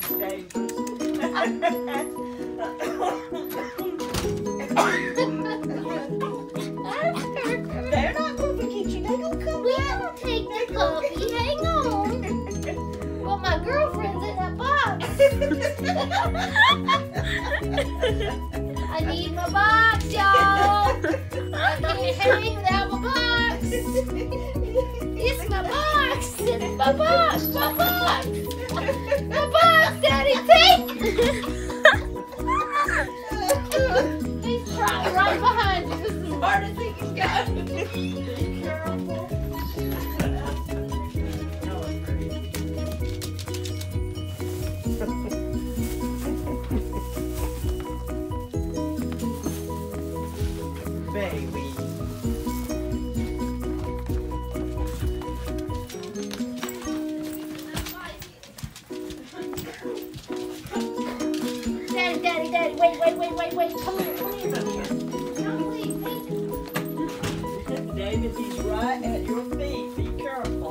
They're not going to get you. They're going to come We'll take the puppy. Hang on. Well, my girlfriend's in that box. I need my box, y'all. I can't hang without my box. It's my box. It's my box. My box. My box, Daddy. Take. He's trying right behind you. This is as hard as he can go. Baby. Daddy, wait. Come here. No, please, wait. David, he's right at your feet. Be careful.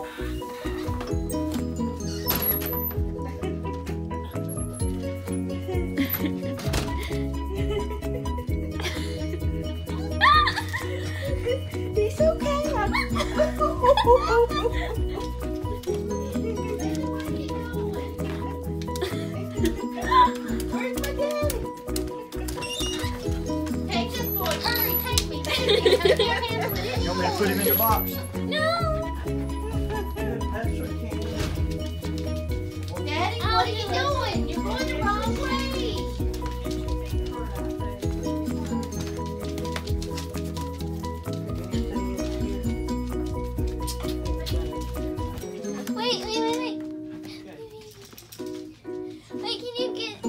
He's okay. Where's my daddy? Take this boy, hurry, take me. I can't handle it You want me to anymore. put him in the box? No. That's what came Daddy, what are you doing? You're going the wrong way. Wait. Wait, can you get...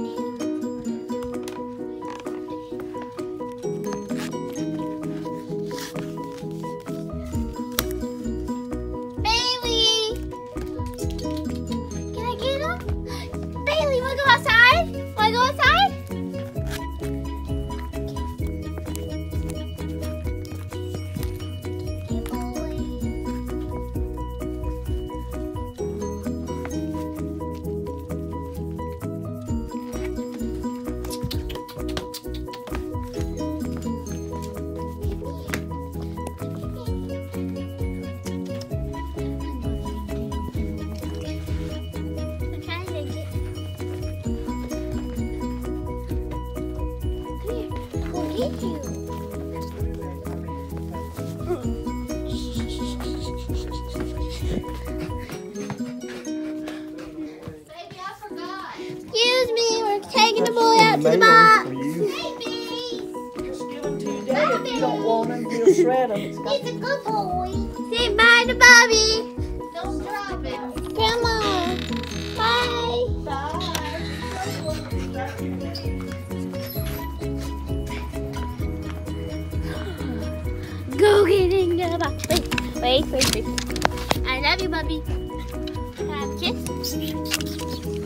Bailey! Can I get him? Bailey, wanna go outside? Wanna go outside? Good boy. I'm trying to get... Come here. We'll get you. Baby, I forgot. Excuse me, we're taking the boy out to the box. Baby! Just give him to your dad if you don't want him. He'll shred him. It's got He's a good boy. Say bye to Bobby. Don't drop it. Come on. Bye. Go get in the box. Wait. I love you, Bobby. Can I have a kiss?